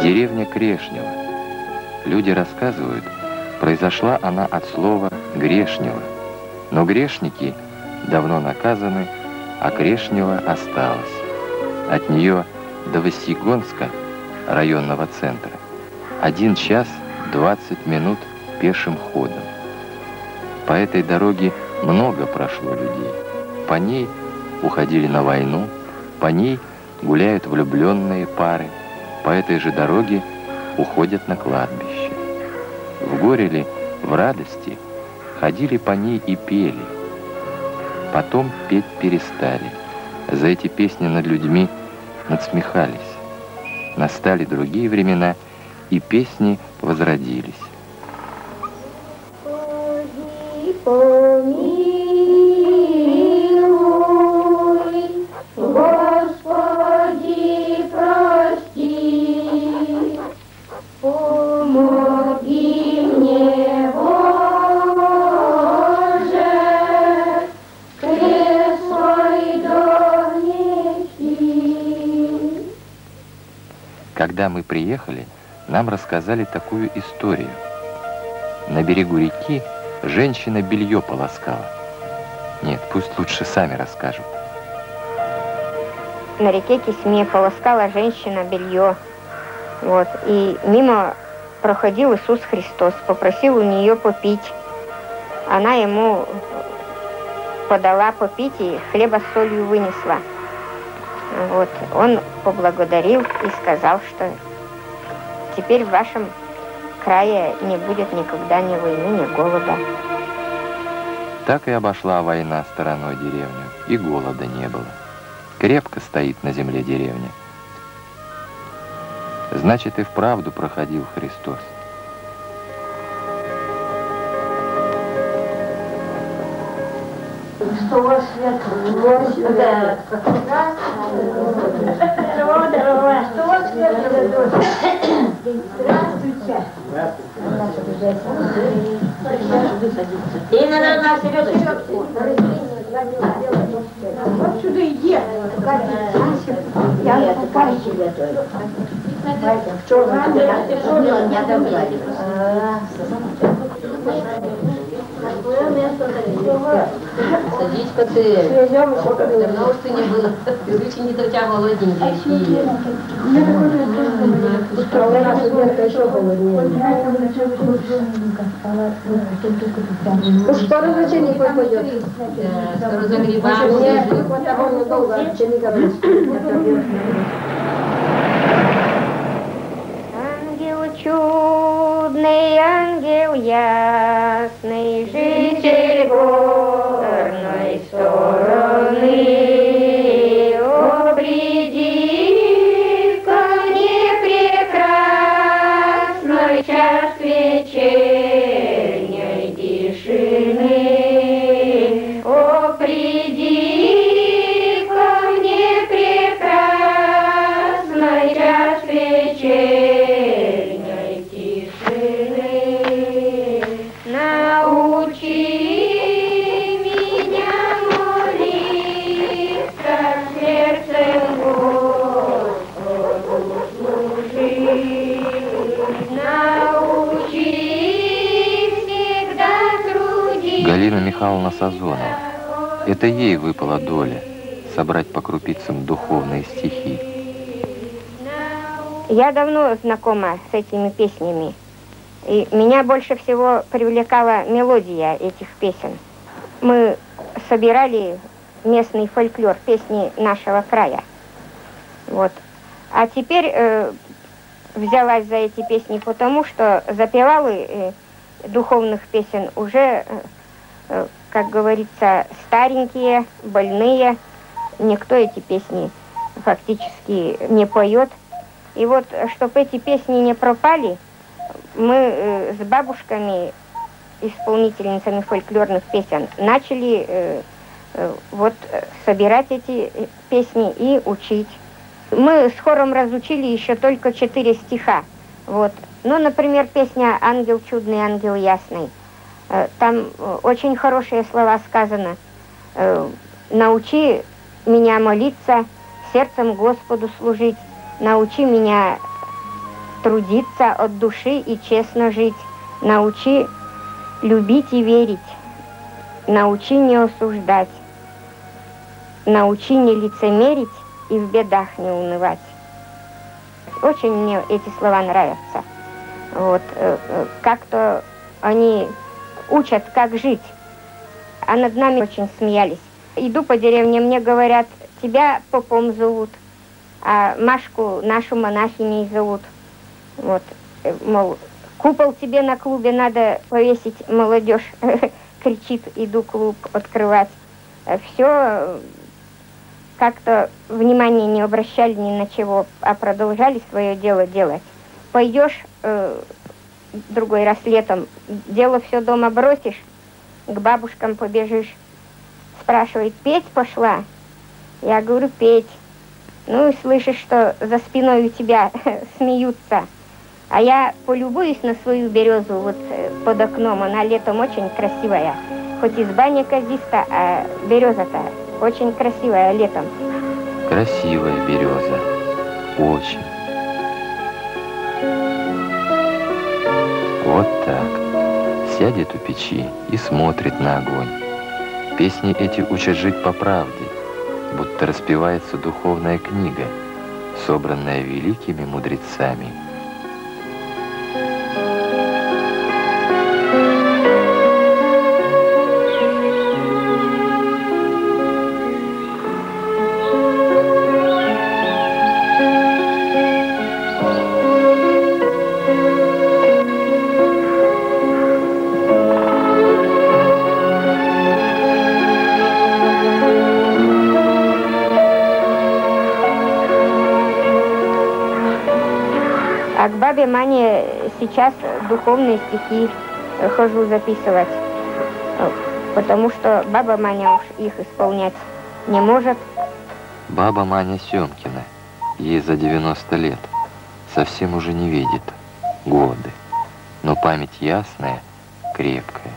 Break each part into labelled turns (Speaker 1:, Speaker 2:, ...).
Speaker 1: Деревня Крешнево. Люди рассказывают, произошла она от слова «грешнево». Но грешники давно наказаны, а Крешнево осталось. От нее до Васьегонска, районного центра, 1 час 20 минут пешим ходом. По этой дороге много прошло людей. По ней уходили на войну, по ней гуляют влюбленные пары, по этой же дороге уходят на кладбище. В горе ли, в радости ходили по ней и пели. Потом петь перестали. За эти песни над людьми надсмехались. Настали другие времена, и песни возродились. Когда мы приехали, нам рассказали такую историю. На берегу реки женщина белье полоскала. Нет, пусть лучше сами расскажут.
Speaker 2: На реке Кисьме полоскала женщина белье. Вот. И мимо проходил Иисус Христос, попросил у нее попить. Она ему подала попить и хлеба с солью вынесла. Вот. Он поблагодарил и сказал, что теперь в вашем крае не будет никогда ни войны, ни голода.
Speaker 1: Так и обошла война стороной деревню, и голода не было. Крепко стоит на земле деревня. Значит, и вправду проходил Христос.
Speaker 3: Что у вас нет? Да. Здорово. Что у вас нет? Здравствуйте. И на нас идет. Вот сюда иди. Я покажу готовлю. В черном не отобрали.
Speaker 4: Садись коктейль. Давно уж ты не было. Руки не до тебя голодненькие.
Speaker 3: Уж скоро значение пойдет.
Speaker 4: Скоро загребаем.
Speaker 2: Ангел чудный, ангел ясный, житель горной стороны, о, приди ко мне прекрасный час вечерней тишины, о, приди ко мне прекрасный час вечерней.
Speaker 1: Галина Михайловна Сазонова. Это ей выпала доля собрать по крупицам духовные стихи.
Speaker 2: Я давно знакома с этими песнями. И меня больше всего привлекала мелодия этих песен. Мы собирали местный фольклор, песни нашего края. Вот. А теперь взялась за эти песни потому, что запевалы духовных песен уже, как говорится, старенькие, больные. Никто эти песни фактически не поет. И вот, чтобы эти песни не пропали, мы с бабушками, исполнительницами фольклорных песен, начали вот собирать эти песни и учить. Мы с хором разучили еще только 4 стиха. Вот. Ну, например, песня «Ангел чудный, ангел ясный». Там очень хорошие слова сказано. «Научи меня молиться, сердцем Господу служить, научи меня трудиться от души и честно жить. Научи любить и верить. Научи не осуждать. Научи не лицемерить и в бедах не унывать. Очень мне эти слова нравятся. Вот, как-то они учат, как жить. А над нами очень смеялись. Иду по деревне, мне говорят, тебя попом зовут, а Машку нашу монахиней зовут. Вот, мол, купол тебе на клубе надо повесить, молодежь кричит, иду клуб открывать. Все как-то внимания не обращали ни на чего, а продолжали свое дело делать. Пойдешь другой раз летом, дело все дома бросишь, к бабушкам побежишь. Спрашивает, петь пошла? Я говорю, петь. Ну и слышишь, что за спиной у тебя смеются. А я полюбуюсь на свою березу вот под окном. Она летом очень красивая. Хоть изба неказиста, а береза-то очень красивая летом.
Speaker 1: Красивая береза. Очень. Вот так. Сядет у печи и смотрит на огонь. Песни эти учат жить по правде, будто распевается духовная книга, собранная великими мудрецами.
Speaker 2: А к бабе Мане сейчас духовные стихи хожу записывать, потому что баба Маня уж их исполнять не может.
Speaker 1: Баба Маня Семкина, ей за 90 лет, совсем уже не видит годы, но память ясная, крепкая.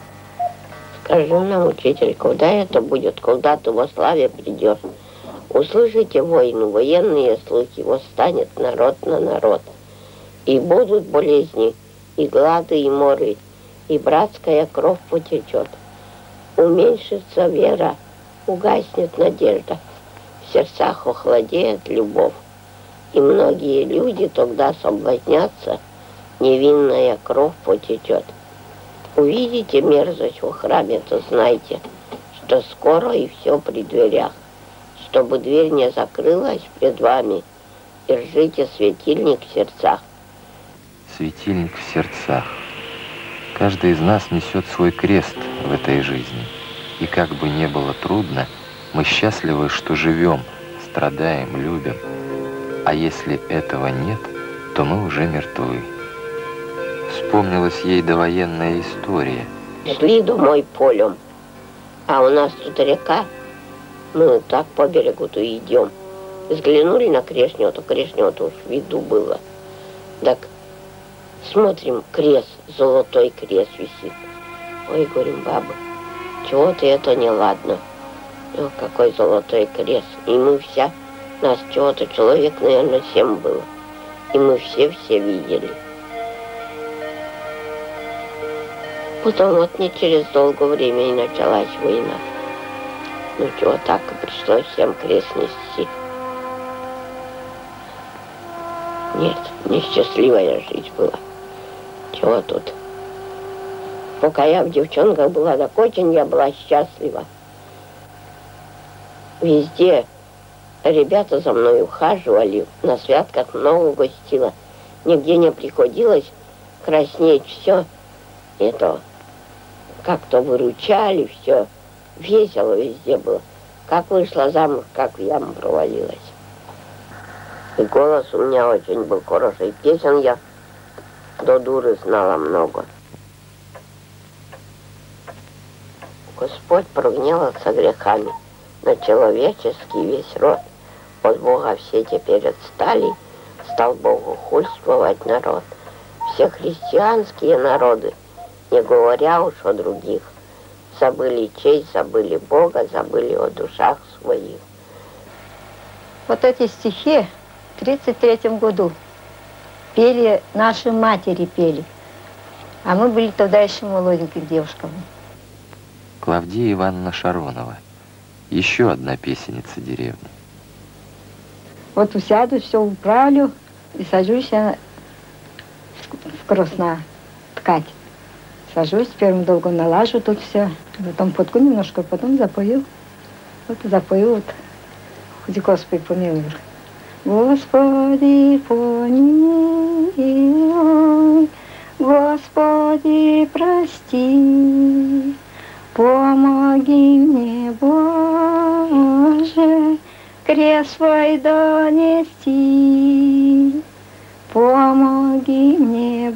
Speaker 5: Скажи нам, учитель, когда это будет, когда ты во славе придешь? Услышите войну, военные слухи, восстанет народ на народ. И будут болезни, и глады, и моры, и братская кровь потечет. Уменьшится вера, угаснет надежда, в сердцах охладеет любовь. И многие люди тогда соблазнятся, невинная кровь потечет. Увидите мерзость во храме, то знайте, что скоро и все при дверях. Чтобы дверь не закрылась пред вами, держите светильник в сердцах.
Speaker 1: Светильник в сердцах. Каждый из нас несет свой крест в этой жизни. И как бы не было трудно, мы счастливы, что живем, страдаем, любим. А если этого нет, то мы уже мертвы. Вспомнилась ей довоенная история.
Speaker 5: Шли домой полем, а у нас тут река. Мы так по берегу-то идем. Взглянули на Крешнету, Крешнету уж в виду было. Так смотрим, крест, золотой крест висит. Ой, говорим, баба, чего-то это неладно. О, какой золотой крест. И мы вся, нас чего-то человек, наверное, 7 было. И мы все видели. Потом вот не через долгое время и началась война. Ну чего, так и пришлось всем крест нести. Нет, несчастливая жизнь была. Чего тут? Пока я в девчонках была, так очень я была счастлива. Везде ребята за мной ухаживали, на святках много гостила. Нигде не приходилось краснеть, все это как-то выручали, все весело везде было. Как вышла замуж, как в яму провалилась. И голос у меня очень был хороший. Песен я до дуры знала много. Господь прогневался грехами на человеческий весь род. От Бога все теперь отстали, стал Богу хульствовать народ. Все христианские народы, не говоря уж о других, забыли честь, забыли Бога, забыли о душах своих.
Speaker 4: Вот эти стихи в 1933 году
Speaker 2: Пели, наши матери пели. А мы были тогда еще молоденькими девушками.
Speaker 1: Клавдия Ивановна Шаронова. Еще одна песенница деревни.
Speaker 2: Вот усяду, все управлю и сажусь я в кросна ткать. Сажусь, первым долго налажу тут все, потом потку немножко, потом запою. Вот запою, вот, хоть Господи помилуй. Господи помилуй, Господи прости, помоги мне, Боже, крест свой донести. Помоги мне,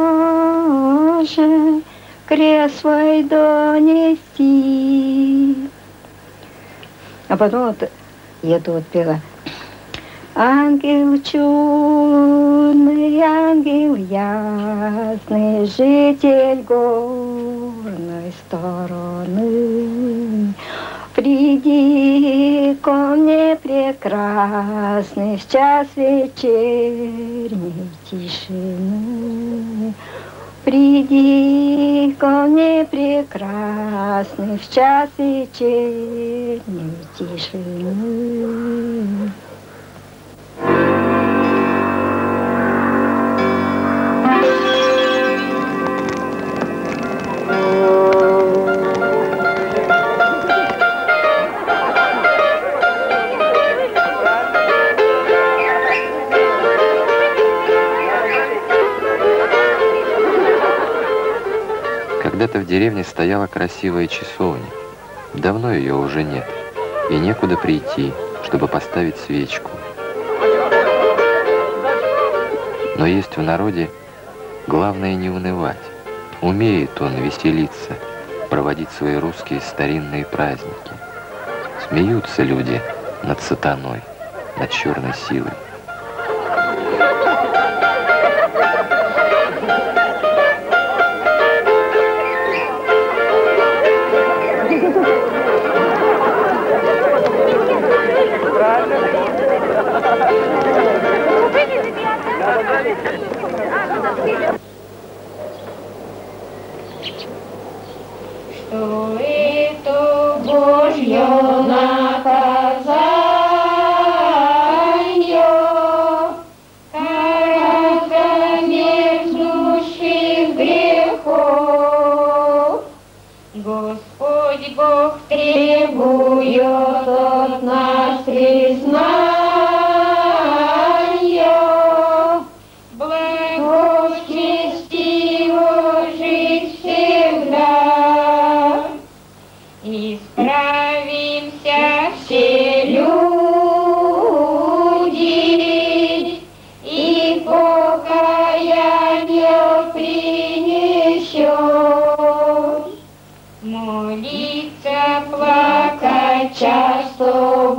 Speaker 2: Боже, крест свой донести. А потом вот я эту вот пела. Ангел чудный, ангел ясный, житель горной стороны, приди ко мне, прекрасный, в час вечерней тишины. Приди ко мне, прекрасный, в час вечерней тишины.
Speaker 1: Когда-то в деревне стояла красивая часовня. Давно ее уже нет, и некуда прийти, чтобы поставить свечку. Но есть в народе главное не унывать. Умеет он веселиться, проводить свои русские старинные праздники. Смеются люди над сатаной, над черной силой.
Speaker 2: Что это Божье наказание, кара за мерзнущих грехов. Господь Бог требует от нас признания, благочестиво жить всегда. Исправимся все люди и покаяние принесем. Молиться, плакать часто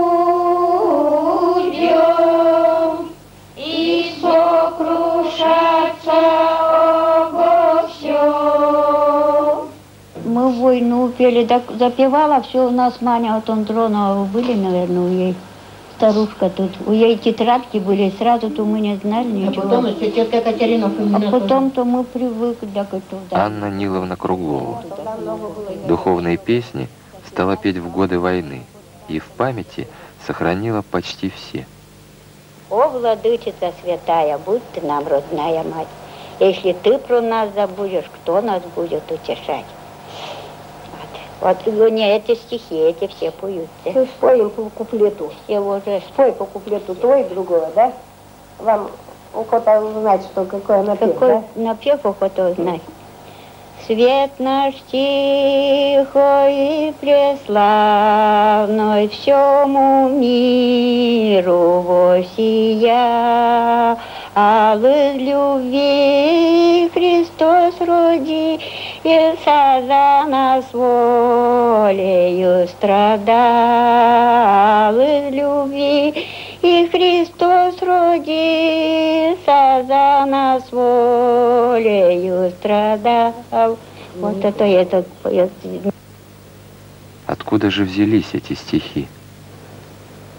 Speaker 2: будем и сокрушаться обо всем. Мы войну пели, так запевала, все у нас Маня вот Андронова были, наверное, у ей старушка тут. У ей тетрадки были, сразу-то мы не знали ничего.
Speaker 3: А потом еще тетка Катерина.
Speaker 2: А потом-то мы привыкли к этому.
Speaker 1: Анна Ниловна Круглова. Духовные песни стала петь в годы войны и в памяти сохранила почти все.
Speaker 2: О, владычица святая, будь ты нам родная мать. Если ты про нас забудешь, кто нас будет утешать? Вот, не, эти стихи, эти все поют.
Speaker 3: Ты споем по куплету.
Speaker 2: Все уже.
Speaker 3: Спой по куплету твой другого, да? Вам охота узнать, что какое напев,
Speaker 2: Какой
Speaker 3: да?
Speaker 2: напев охота узнать? Свет наш тихой и преславной всему миру воссия, а из любви Христос родился, за нас волею страдал, из любви и Христос родился, за нас волею страдал. Вот это я
Speaker 1: Откуда же взялись эти стихи?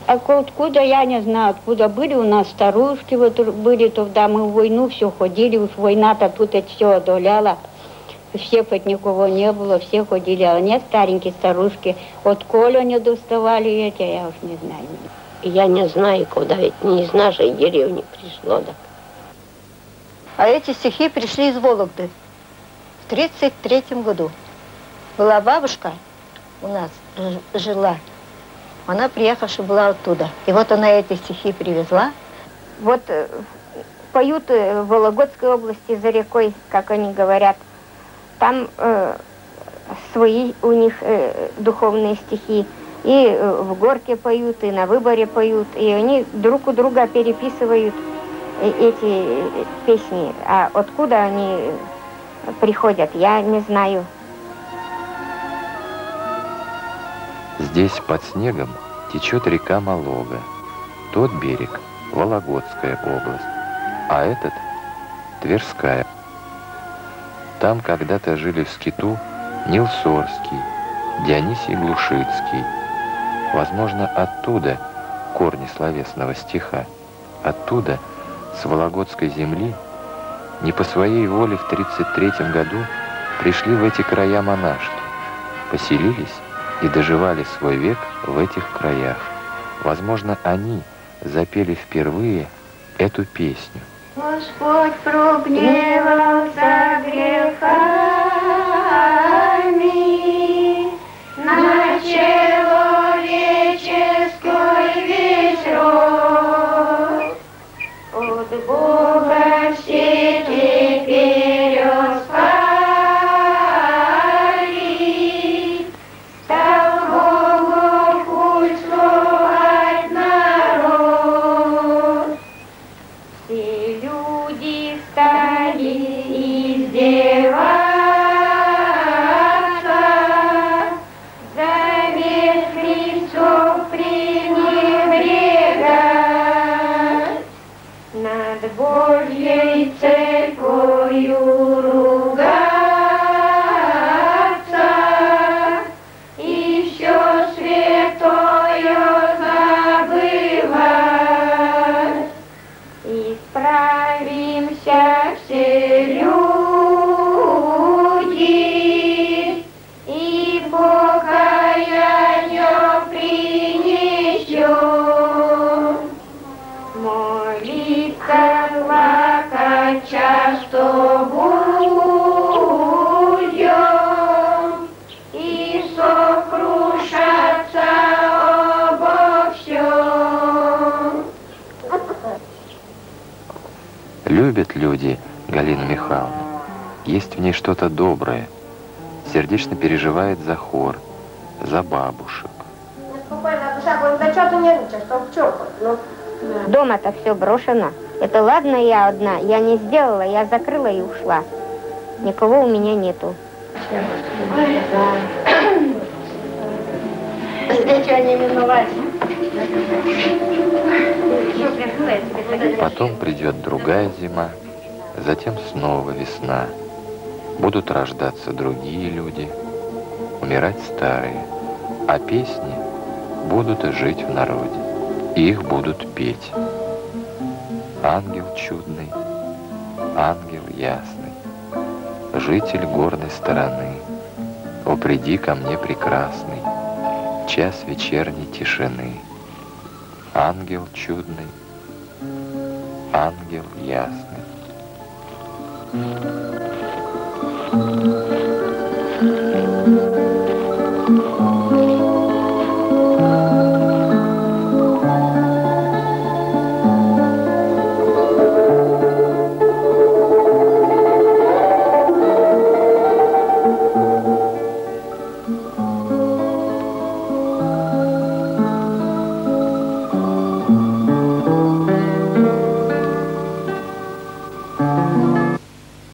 Speaker 6: А откуда, я не знаю, откуда были у нас старушки, вот были тогда, мы в войну все ходили, уж война-то тут это все одоляла. Всех хоть никого не было, все ходили, а нет, старенькие старушки, от Колю не доставали эти, я уж не знаю.
Speaker 5: Я не знаю, куда, ведь не из нашей деревни пришло так.
Speaker 7: А эти стихи пришли из Вологды в 1933 году. Была бабушка у нас, жила, она приехавшая была оттуда. И вот она эти стихи привезла.
Speaker 2: Вот поют в Вологодской области за рекой, как они говорят. Там свои у них духовные стихи. И в горке поют, и на выборе поют. И они друг у друга переписывают эти песни. А откуда они приходят, я не знаю.
Speaker 1: Здесь под снегом течет река Малога. Тот берег – Вологодская область, а этот – Тверская. Там когда-то жили в скиту Нил Сорский, Дионисий Глушицкий. Возможно, оттуда корни словесного стиха. Оттуда, с Вологодской земли, не по своей воле в 1933 году пришли в эти края монашки, поселились и доживали свой век в этих краях. Возможно, они запели впервые эту песню.
Speaker 6: Господь прогневался грехами на человеческий весь род. От Бога все теперь распали, стал Богу культ служить народ. Все люди стали издеваться, завет Христов пренебрегать, над Божьей церковью ругаться, и все святое забывать. Исправимся все люди, и покаяние принесем. Молиться, плакать часто будем, и сокрушаться обо всем.
Speaker 1: Любят люди Галину Михайловну. Есть в ней что-то доброе. Сердечно переживает за хор, за бабушек.
Speaker 3: Спокойно, душа, да что ты нервничаешь, что? Ну,
Speaker 2: Дома-то все брошено. Это ладно, я одна. Я не сделала, я закрыла и ушла. Никого у меня нету.
Speaker 3: встречу не миновать.
Speaker 1: Потом придет другая зима, затем снова весна. Будут рождаться другие люди, умирать старые, а песни будут жить в народе, и их будут петь. Ангел чудный, ангел ясный, житель горной стороны, о, приди ко мне прекрасный, час вечерней тишины. Ангел чудный, ангел ясный.